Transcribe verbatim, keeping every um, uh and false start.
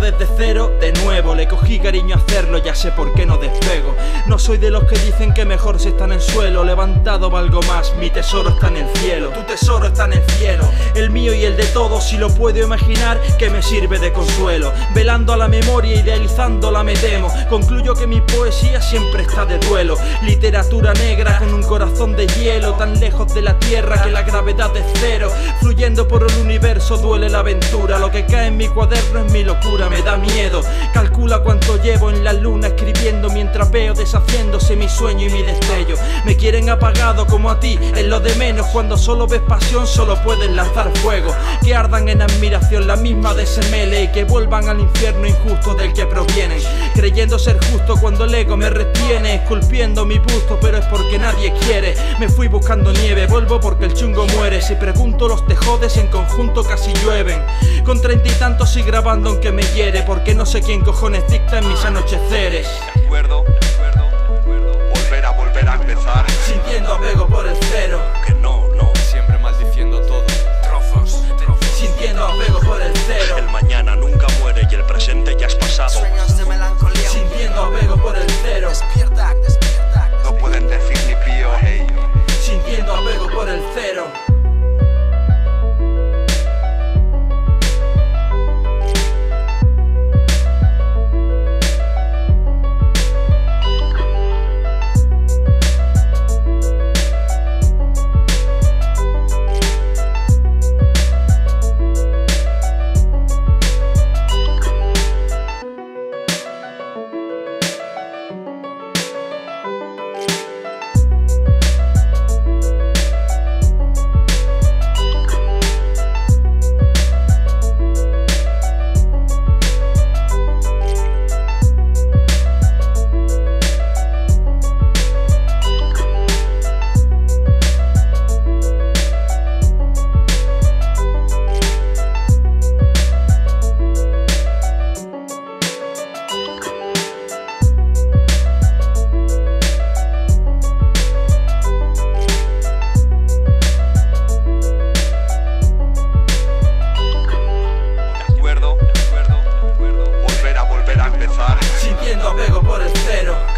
desde cero, de nuevo. Le cogí cariño a hacerlo, ya sé por qué no despego. No soy de los que dicen que mejor si está en el suelo. Levantado valgo más, mi tesoro está en el cielo. Tu tesoro está en el cielo, el mío y el de todos. Si lo puedo imaginar, que me sirve de consuelo. Velando a la memoria, idealizándola me temo. Concluyo que mi poesía siempre está de duelo. Literatura negra con un corazón de hielo, tan lejos de la tierra que la gravedad es cero. Fluyendo por el universo duele la aventura. Lo que cae en mi cuaderno es mi locura, me da miedo. Calcula cuánto llevo en la luna escribiendo, mientras veo deshaciéndose mi sueño y mi destello. Me quieren apagado como a ti, es lo de menos. Cuando solo ves pasión solo puedes lanzar fuego. Que ardan en admiración la misma de ese mele, y que vuelvan al infierno injusto del que provienen. Creyendo ser justo cuando el ego me retiene, esculpiendo mi busto, pero es porque nadie quiere. Me fui buscando nieve, vuelvo porque el chungo muere. Si pregunto los tejodes en conjunto casi llueven. Con treinta y tantos y grabando aunque me hiere, porque no sé quién cojones dicta en mis anocheceres. De acuerdo, de acuerdo, de acuerdo. Volver a volver a empezar, sintiendo apego por el cero. Que no, no, siempre maldiciendo todo. Trozos, trozos. Sintiendo apego por el cero. El mañana nunca muere y el presente ya es pasado. Sueños de melancolía. Sintiendo apego por el cero. Despierta, despierta. No pueden decir ni pío, hey. Sintiendo apego por el cero. Sintiendo apego por el cero.